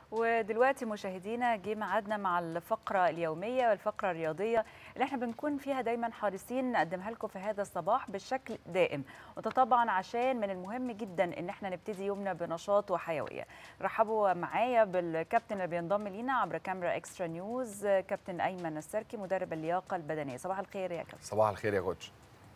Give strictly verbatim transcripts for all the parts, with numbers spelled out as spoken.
ودلوقتي مشاهدينا جه ميعادنا مع الفقرة اليومية والفقرة الرياضية اللي احنا بنكون فيها دايما حريصين نقدمها لكم في هذا الصباح بالشكل دائم، وده طبعا عشان من المهم جدا ان احنا نبتدي يومنا بنشاط وحيوية. رحبوا معايا بالكابتن اللي بينضم لينا عبر كاميرا اكسترا نيوز، كابتن ايمن السركي مدرب اللياقة البدنية. صباح الخير يا كابتن. صباح الخير يا كوتش.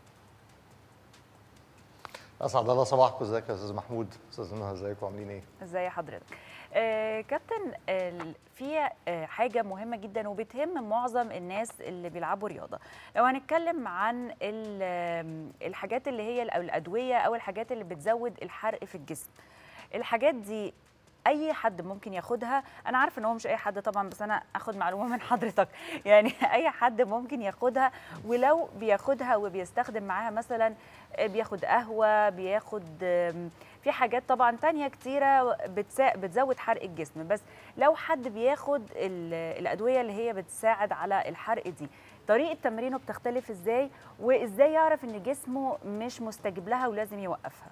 اسعد الله صباحكم. ازيك يا استاذ محمود؟ استاذ نهى ازيكم عاملين ايه؟ ازي حضرتك؟ آه كابتن، آه في آه حاجه مهمه جدا وبتهم معظم الناس اللي بيلعبوا رياضه. لو هنتكلم عن الحاجات اللي هي او الادويه او الحاجات اللي بتزود الحرق في الجسم، الحاجات دي اي حد ممكن ياخدها؟ انا عارفه ان هو مش اي حد طبعا، بس انا اخد معلومه من حضرتك، يعني اي حد ممكن ياخدها؟ ولو بياخدها وبيستخدم معاها مثلا بياخد قهوه، بياخد في حاجات طبعا تانية كتيره بتزود حرق الجسم، بس لو حد بياخد الادويه اللي هي بتساعد على الحرق دي، طريقه تمرينه بتختلف ازاي؟ وازاي يعرف ان جسمه مش مستجيب لها ولازم يوقفها؟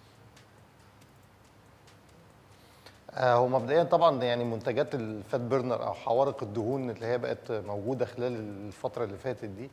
هو مبدئيا طبعا يعني منتجات الفات بيرنر او حوارق الدهون اللي هي بقت موجوده خلال الفتره اللي فاتت دي،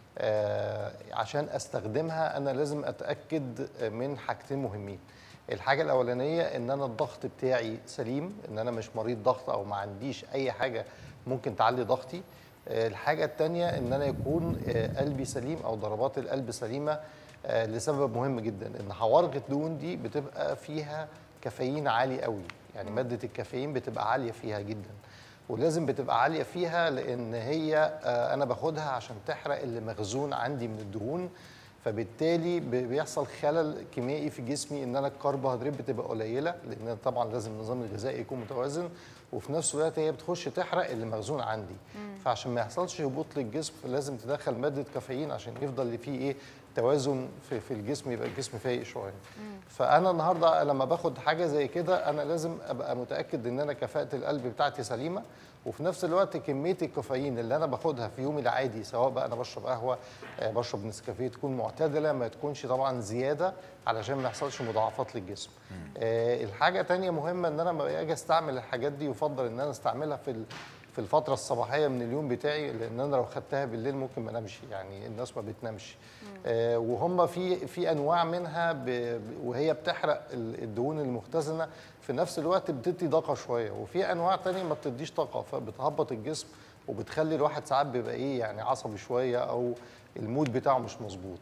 عشان استخدمها انا لازم اتاكد من حاجتين مهمين. الحاجه الاولانيه ان انا الضغط بتاعي سليم، ان انا مش مريض ضغط او ما عنديش اي حاجه ممكن تعلي ضغطي. الحاجه الثانيه ان انا يكون قلبي سليم او ضربات القلب سليمه، لسبب مهم جدا ان حوارق الدهون دي بتبقى فيها كافيين عالي قوي، يعني ماده الكافيين بتبقى عاليه فيها جدا، ولازم بتبقى عاليه فيها لان هي انا باخدها عشان تحرق اللي مخزون عندي من الدهون، فبالتالي بيحصل خلل كيميائي في جسمي ان انا الكربوهيدرات بتبقى قليله، لان طبعا لازم النظام الغذائي يكون متوازن، وفي نفس الوقت هي بتخش تحرق اللي مخزون عندي. مم. فعشان ما يحصلش هبوط للجسم لازم تدخل ماده كافيين عشان يفضل فيه ايه توازن في, في الجسم، يبقى الجسم فايق شويه. فانا النهارده لما باخد حاجه زي كده انا لازم ابقى متاكد ان انا كفاءه القلب بتاعتي سليمه، وفي نفس الوقت كميه الكافيين اللي انا باخدها في يومي العادي، سواء بقى انا بشرب قهوه بشرب نسكافيه، تكون معتدله، ما تكونش طبعا زياده علشان ما يحصلش مضاعفات للجسم. آه الحاجه ثانيه مهمه ان انا لما اجي استعمل الحاجات دي يفضل ان انا استعملها في في الفتره الصباحيه من اليوم بتاعي، لان انا لو خدتها بالليل ممكن ما انامش، يعني الناس ما بتنامش. آه وهم في في انواع منها وهي بتحرق الدهون المختزنه، في نفس الوقت بتدي طاقه شويه، وفي انواع ثانيه ما بتديش طاقه فبتهبط الجسم وبتخلي الواحد ساعات بيبقى ايه يعني عصبي شويه او المود بتاعه مش مظبوط.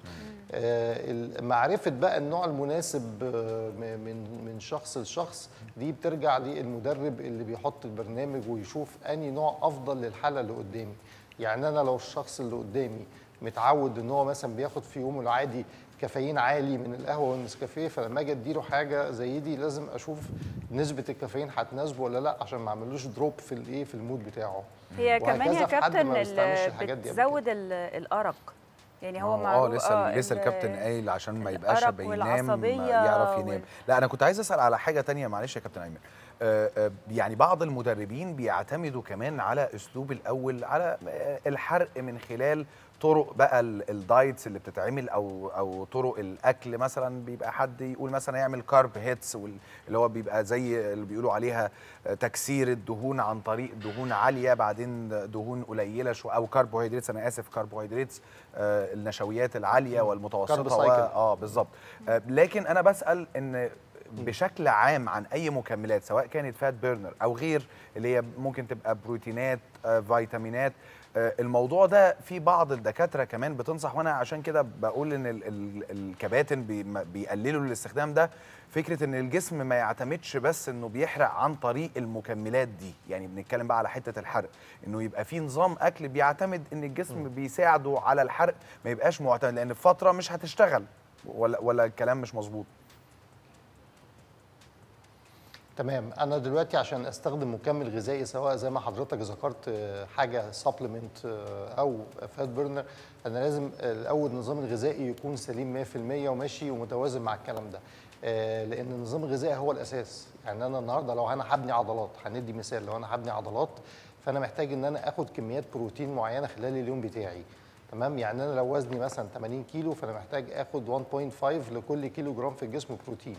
آه معرفه بقى النوع المناسب من من شخص لشخص دي بترجع للمدرب اللي بيحط البرنامج ويشوف انهي نوع افضل للحاله اللي قدامي. يعني انا لو الشخص اللي قدامي متعود ان هو مثلا بياخد في يومه العادي كافيين عالي من القهوه والنسكافيه، فلما اجي اديله حاجه زي دي لازم اشوف نسبه الكافيين هتناسبه ولا لا عشان ما اعملوش دروب في الايه في المود بتاعه. هي كمان يا كابتن بتزود الارق، يعني هو معروف. اه لسه آه لسه الكابتن قايل عشان ما يبقاش بينام يعرف ينام. وال... لا انا كنت عايز اسال على حاجه تانية، معلش يا كابتن ايمن. آه آه يعني بعض المدربين بيعتمدوا كمان على اسلوب الاول على الحرق من خلال طرق بقى الدايتس اللي بتتعمل او او طرق الاكل، مثلا بيبقى حد يقول مثلا يعمل كارب هيتس اللي هو بيبقى زي اللي بيقولوا عليها تكسير الدهون عن طريق دهون عاليه بعدين دهون قليله شو او كربوهيدرات، انا اسف كربوهيدرات آه النشويات العاليه والمتوسطه و... اه بالظبط. آه لكن انا بسال ان بشكل عام عن اي مكملات سواء كانت فات بيرنر او غير اللي هي ممكن تبقى بروتينات آه فيتامينات، آه الموضوع ده في بعض الدكاتره كمان بتنصح، وانا عشان كده بقول ان ال ال الكباتن بي بيقللوا الاستخدام ده، فكره ان الجسم ما يعتمدش بس انه بيحرق عن طريق المكملات دي، يعني بنتكلم بقى على حته الحرق انه يبقى في نظام اكل بيعتمد ان الجسم بيساعده على الحرق، ما يبقاش معتمد، لان في فتره مش هتشتغل، ولا ولا الكلام مش مظبوط؟ تمام. انا دلوقتي عشان استخدم مكمل غذائي سواء زي ما حضرتك ذكرت حاجه سبلمنت او فات بيرنر، انا لازم الاول النظام الغذائي يكون سليم مية في المية وماشي ومتوازن مع الكلام ده، لان النظام الغذائي هو الاساس. يعني انا النهارده لو انا هبني عضلات، هندي مثال، لو انا هبني عضلات فانا محتاج ان انا اخد كميات بروتين معينه خلال اليوم بتاعي، تمام؟ يعني انا لو وزني مثلا ثمانين كيلو فانا محتاج اخد واحد فاصلة خمسة لكل كيلو جرام في الجسم بروتين،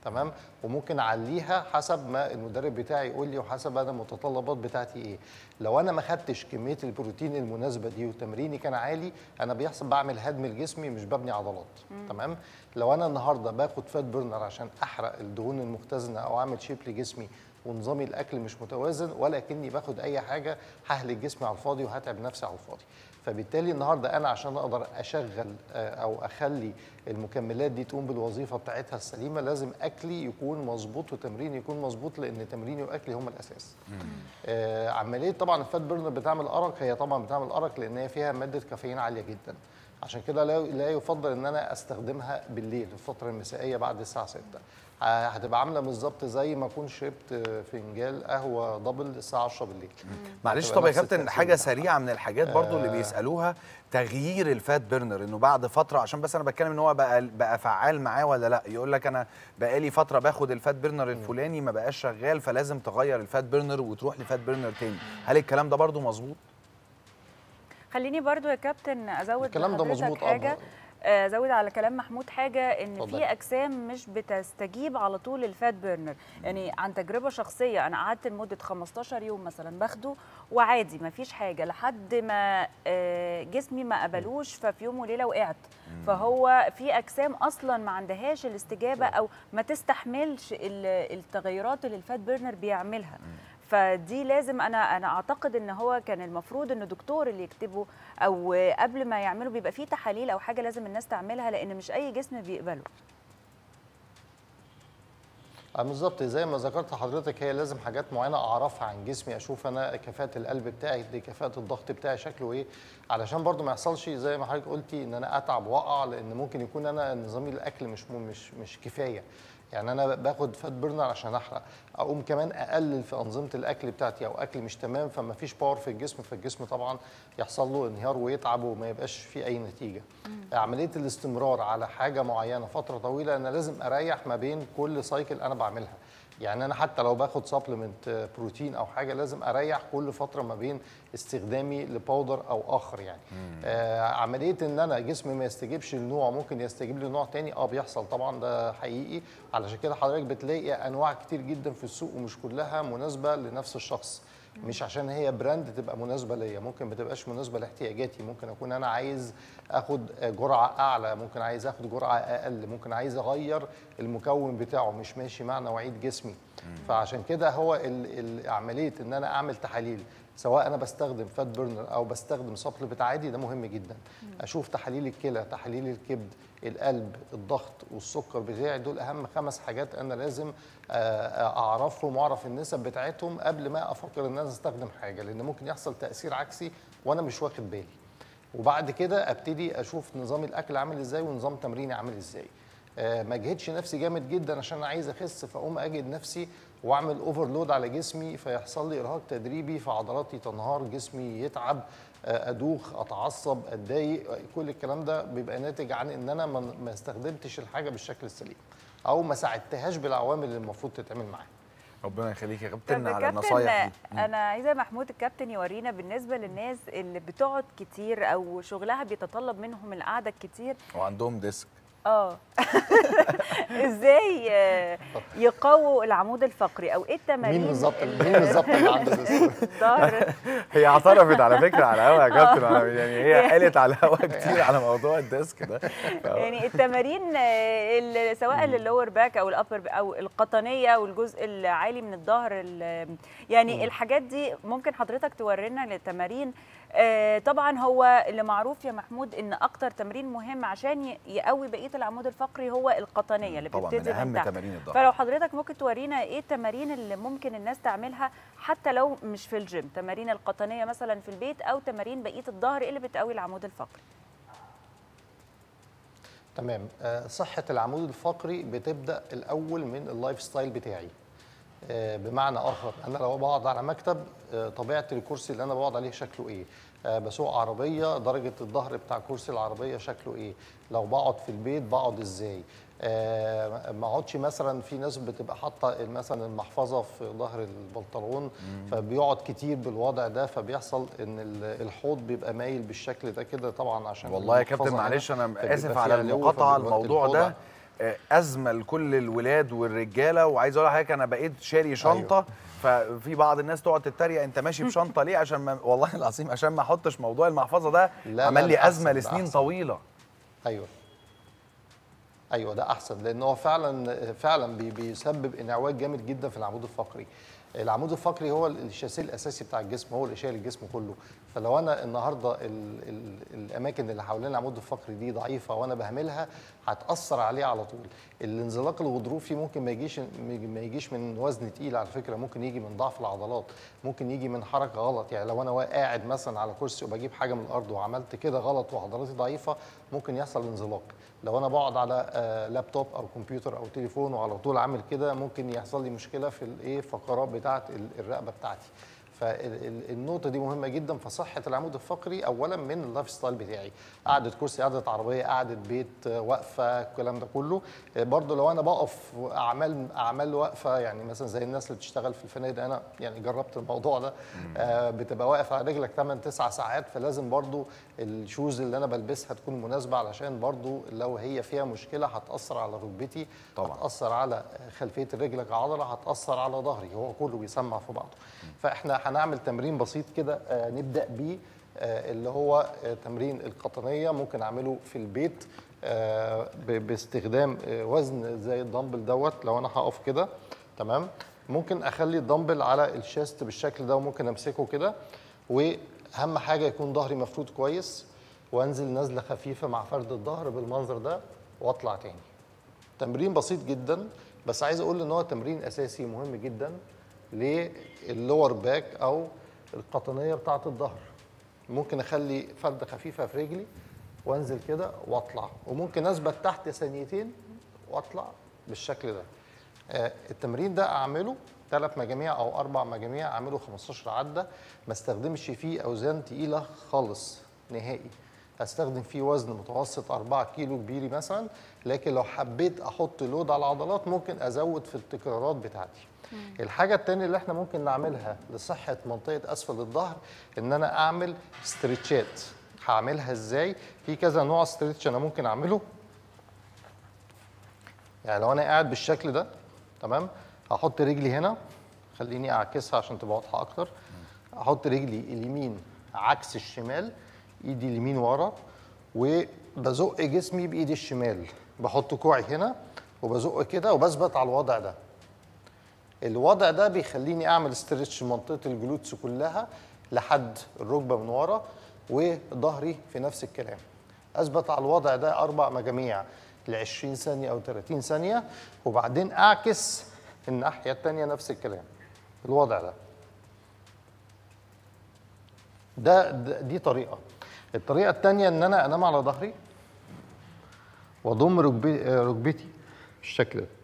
تمام، وممكن اعليها حسب ما المدرب بتاعي يقول لي وحسب انا المتطلبات بتاعتي ايه. لو انا ما خدتش كميه البروتين المناسبه دي وتمريني كان عالي، انا بيحصل بعمل هدم لجسمي مش ببني عضلات. مم. تمام. لو انا النهارده باخد فات بيرنر عشان احرق الدهون المختزنه او اعمل شيب لجسمي ونظامي الاكل مش متوازن، ولا كني باخد اي حاجه، ههلك جسمي على الفاضي وهتعب نفسي على الفاضي. فبالتالي النهارده انا عشان اقدر اشغل او اخلي المكملات دي تقوم بالوظيفه بتاعتها السليمه، لازم اكلي يكون مظبوط وتمريني يكون مظبوط، لان تمريني واكلي هم الاساس. آه عمليه طبعا الفات بيرنر بتعمل ارق، هي طبعا بتعمل ارق لان هي فيها ماده كافيين عاليه جدا، عشان كده لا لا يفضل ان انا استخدمها بالليل في الفتره المسائيه بعد الساعه ستة. هتبقى عامله بالظبط زي ما اكون شربت فنجان قهوه دبل الساعه عشرة بالليل. معلش طب يا كابتن، حاجه سريعه من الحاجات برضو اللي بيسالوها، تغيير الفات بيرنر، انه بعد فتره، عشان بس انا بتكلم ان هو بقى بقى فعال معاه ولا لا، يقول لك انا بقالي فتره باخد الفات بيرنر الفلاني ما بقاش شغال، فلازم تغير الفات بيرنر وتروح لفات بيرنر تاني، هل الكلام ده برضو مظبوط؟ خليني برضو يا كابتن ازود الكلام ده مظبوط حاجه، ازود على كلام محمود حاجه، ان طبعا في اجسام مش بتستجيب على طول للفات بيرنر. يعني عن تجربه شخصيه، انا قعدت لمده خمستاشر يوم مثلا باخده وعادي ما فيش حاجه، لحد ما جسمي ما قبلوش، ففي يوم وليله وقعت. فهو في اجسام اصلا ما عندهاش الاستجابه او ما تستحملش التغيرات اللي الفات بيرنر بيعملها. فدي لازم انا انا اعتقد ان هو كان المفروض ان الدكتور اللي يكتبه او قبل ما يعملوا بيبقى فيه تحاليل او حاجه لازم الناس تعملها، لان مش اي جسم بيقبله. بالظبط زي ما ذكرت لحضرتك، هي لازم حاجات معينه اعرفها عن جسمي، اشوف انا كفاءه القلب بتاعي دي، كفاءه الضغط بتاعي شكله ايه، علشان برضو ما يحصلش زي ما حضرتك قلتي ان انا اتعب واقع، لان ممكن يكون انا نظامي الاكل مش مش مش كفايه. يعني انا باخد فات بيرنر عشان احرق، اقوم كمان اقلل في انظمه الاكل بتاعتي او اكلي مش تمام، فما فيش باور في الجسم، فالجسم طبعا يحصل له انهيار ويتعب وما يبقاش فيه اي نتيجه. مم. عمليه الاستمرار على حاجه معينه فتره طويله، انا لازم اريح ما بين كل سايكل انا بعملها. يعني انا حتى لو باخد سبلمنت بروتين او حاجه، لازم اريح كل فتره ما بين استخدامي لباودر او اخر. يعني آه عمليه ان انا جسمي ما يستجيبش لنوع ممكن يستجيب لنوع تاني، اه بيحصل طبعا، ده حقيقي. علشان كده حضرتك بتلاقي انواع كتير جدا في السوق ومش كلها مناسبه لنفس الشخص. مش عشان هي براند تبقى مناسبه ليا، ممكن ما تبقاش مناسبه لاحتياجاتي، ممكن اكون انا عايز اخد جرعه اعلى، ممكن عايز اخد جرعه اقل، ممكن عايز اغير المكون بتاعه مش ماشي مع نوعيه جسمي. فعشان كده هو عمليه ان انا اعمل تحاليل، سواء انا بستخدم فات بيرنر او بستخدم سبلمنت عادي، ده مهم جدا. اشوف تحاليل الكلى، تحاليل الكبد، القلب، الضغط والسكر بتاعي، دول اهم خمس حاجات انا لازم اعرفهم واعرف النسب بتاعتهم قبل ما افكر ان انا استخدم حاجه، لان ممكن يحصل تاثير عكسي وانا مش واخد بالي. وبعد كده ابتدي اشوف نظام الاكل عامل ازاي ونظام تمريني عامل ازاي. أه ما اجهدش نفسي جامد جدا عشان انا عايز اخس، فاقوم اجهد نفسي واعمل اوفرلود على جسمي، فيحصل لي ارهاق تدريبي، فعضلاتي تنهار، جسمي يتعب، ادوخ، اتعصب، اتضايق. كل الكلام ده بيبقى ناتج عن ان انا ما استخدمتش الحاجه بالشكل السليم او ما ساعدتهاش بالعوامل اللي المفروض تتعمل معاها. ربنا يخليك يا كابتن على النصايح دي. انا عايزه محمود الكابتن يورينا بالنسبه للناس اللي بتقعد كتير او شغلها بيتطلب منهم القعده الكتير وعندهم ديسك، اه ازاي يقووا العمود الفقري او ايه التمارين؟ مين بالظبط مين بالظبط اللي عنده الظهر؟ هي اعترفت على فكره على الهوا يا كابتن، يعني هي قالت على الهوا كتير على موضوع الديسك ده. يعني التمارين سواء اللور باك او الابر او القطنيه والجزء العالي من الظهر، يعني الحاجات دي ممكن حضرتك تورينا التمارين. طبعا هو اللي معروف يا محمود ان اكتر تمرين مهم عشان يقوي بقيه العمود الفقري هو القطنيه اللي بتبتدي من اهم تمارين الظهر. فلو حضرتك ممكن تورينا ايه التمارين اللي ممكن الناس تعملها حتى لو مش في الجيم، تمارين القطنيه مثلا في البيت او تمارين بقيه الظهر اللي بتقوي العمود الفقري. تمام. صحه العمود الفقري بتبدا الاول من اللايف ستايل بتاعي. بمعنى اخر، انا لو بقعد على مكتب، طبيعه الكرسي اللي انا بقعد عليه شكله ايه؟ بسوق عربيه، درجه الظهر بتاع كرسي العربيه شكله ايه؟ لو بقعد في البيت بقعد ازاي؟ ما اقعدش مثلا، في ناس بتبقى حاطه مثلا المحفظه في ظهر البنطلون فبيقعد كتير بالوضع ده، فبيحصل ان الحوض بيبقى مايل بالشكل ده كده، طبعا عشان والله يا كابتن معلش انا اسف على المقاطعه، الموضوع ده ازمه لكل الولاد والرجاله. وعايز اقول لحضرتك انا بقيت شاري شنطه. أيوة. ففي بعض الناس تقعد تتريق انت ماشي بشنطه ليه؟ عشان ما والله العظيم عشان ما احطش موضوع المحفظه ده عمل لي ازمه لسنين طويله. ايوه ايوه ده احسن، لان هو فعلا فعلا بي بيسبب انعواج جامد جدا في العمود الفقري. العمود الفقري هو الشاسيه الاساسي بتاع الجسم، هو اللي شايل الجسم كله. فلو انا النهارده ال ال الاماكن اللي حوالين العمود الفقري دي ضعيفه وانا بهملها هتاثر عليه على طول. الانزلاق الغضروفي ممكن ما يجيش ما يجيش من وزن تقيل على فكره، ممكن يجي من ضعف العضلات، ممكن يجي من حركه غلط. يعني لو انا قاعد مثلا على كرسي وبجيب حاجه من الارض وعملت كده غلط وعضلاتي ضعيفه ممكن يحصل انزلاق. لو انا بقعد على لابتوب او كمبيوتر او تليفون وعلى طول عامل كده ممكن يحصل لي مشكله في الايه فقرات بتاعه الرقبه بتاعتي. فالنقطه دي مهمه جدا. فصحه العمود الفقري اولا من اللايف ستايل بتاعي، قعده كرسي، قعده عربيه، قعده بيت، واقفه، الكلام ده كله. برضو لو انا بقف اعمال اعمال واقفه، يعني مثلا زي الناس اللي بتشتغل في الفنادق، انا يعني جربت الموضوع ده، آه بتبقى واقف على رجلك ثمانية تسعة ساعات، فلازم برضو الشوز اللي انا بلبسها تكون مناسبه، علشان برضو لو هي فيها مشكله هتاثر على ركبتي، طبعا هتاثر على خلفيه الرجل كعضله، هتاثر على ظهري، هو كله بيسمع في بعضه. فاحنا هنعمل تمرين بسيط كده آه نبدا بيه، آه اللي هو آه تمرين القطنيه. ممكن اعمله في البيت آه باستخدام آه وزن زي الدمبل دوت. لو انا هقف كده تمام، ممكن اخلي الدمبل على الشيست بالشكل ده، وممكن امسكه كده، واهم حاجه يكون ظهري مفرود كويس، وانزل نزله خفيفه مع فرد الظهر بالمنظر ده واطلع تاني. تمرين بسيط جدا، بس عايز اقول ان هو تمرين اساسي مهم جدا للور باك او القطنيه بتاعه الظهر. ممكن اخلي فرده خفيفه في رجلي وانزل كده واطلع، وممكن اثبت تحت ثانيتين واطلع بالشكل ده. آه التمرين ده اعمله ثلاث مجاميع او اربع مجاميع، اعمله خمستاشر عده، ما استخدمش فيه اوزان تقيله خالص نهائي. هستخدم فيه وزن متوسط أربعة كيلو كبيري مثلا، لكن لو حبيت احط لود على العضلات ممكن ازود في التكرارات بتاعتي. مم. الحاجه الثانيه اللي احنا ممكن نعملها لصحه منطقه اسفل الظهر ان انا اعمل استرتشات. هعملها ازاي؟ في كذا نوع استرتش انا ممكن اعمله. يعني لو انا قاعد بالشكل ده تمام، هحط رجلي هنا، خليني اعكسها عشان تبقى واضحه اكتر. احط رجلي اليمين عكس الشمال، ايدي اليمين ورا، وبزق جسمي بايدي الشمال، بحط كوعي هنا وبزق كده وبثبت على الوضع ده. الوضع ده بيخليني اعمل استرتش منطقه الجلوتس كلها لحد الركبه من ورا، وظهري في نفس الكلام. اثبت على الوضع ده اربع مجاميع ل عشرين ثانيه او ثلاثين ثانيه، وبعدين اعكس الناحيه الثانيه نفس الكلام، الوضع ده. ده, ده دي طريقه. الطريقه الثانيه ان انا انام على ظهري واضم ركبتي ركبتي بالشكل ده.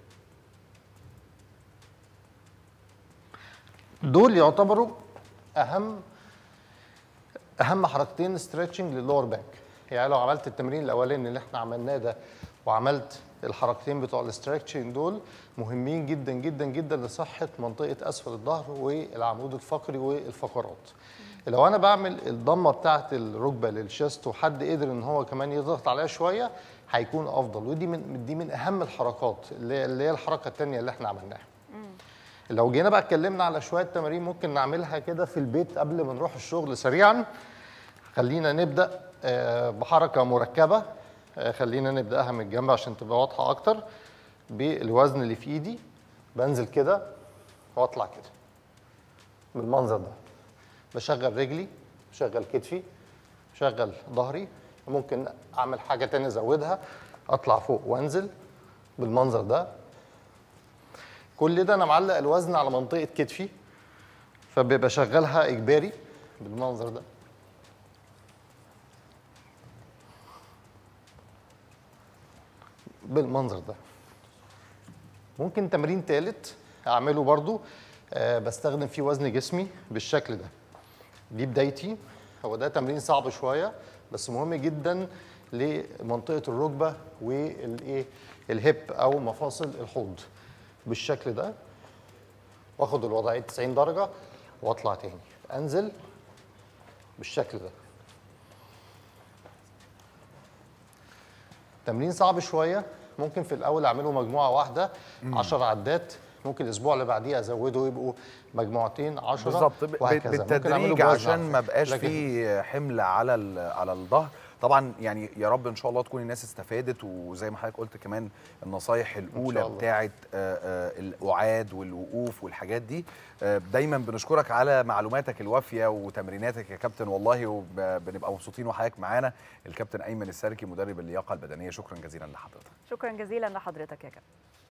دول يعتبروا اهم اهم حركتين ستريتشنج للور باك. يعني لو عملت التمرين الاولاني اللي احنا عملناه ده وعملت الحركتين بتوع الاسترتشنج دول، مهمين جدا جدا جدا لصحه منطقه اسفل الظهر والعمود الفقري والفقرات. لو انا بعمل الضمه بتاعه الركبه للشيست وحد قدر ان هو كمان يضغط عليها شويه هيكون افضل. ودي من دي من اهم الحركات اللي هي الحركه الثانيه اللي احنا عملناها. لو جينا بقى اتكلمنا على شويه تمارين ممكن نعملها كده في البيت قبل ما نروح الشغل سريعا. خلينا نبدا بحركه مركبه. خلينا نبداها من الجنب عشان تبقى واضحه اكتر. بالوزن اللي في ايدي بنزل كده واطلع كده بالمنظر ده. بشغل رجلي، بشغل كتفي، بشغل ظهري. ممكن اعمل حاجه تانية ازودها، اطلع فوق وانزل بالمنظر ده. كل ده انا معلق الوزن على منطقه كتفي، فبشغلها اجباري بالمنظر ده. بالمنظر ده. ممكن تمرين ثالث اعمله برضو، أه بستخدم فيه وزن جسمي بالشكل ده. دي بدايتي. هو ده تمرين صعب شويه بس مهم جدا لمنطقه الركبه والايه الهيب او مفاصل الحوض بالشكل ده. واخد الوضعيه تسعين درجه واطلع تاني، انزل بالشكل ده. تمرين صعب شويه ممكن في الاول اعمله مجموعه واحده عشر عدات، ممكن الاسبوع اللي بعديه ازوده يبقوا مجموعتين عشرة بالظبط وهكذا. بالتدريج عشان ما بقاش في حمل على على الظهر. طبعا يعني يا رب ان شاء الله تكون الناس استفادت، وزي ما حضرتك قلت كمان النصايح الاولى بتاعه القعاد والوقوف والحاجات دي. دايما بنشكرك على معلوماتك الوافيه وتمريناتك يا كابتن والله، وبنبقى مبسوطين وحضرتك معانا. الكابتن ايمن الساركي مدرب اللياقه البدنيه، شكرا جزيلا لحضرتك. شكرا جزيلا لحضرتك يا كابتن.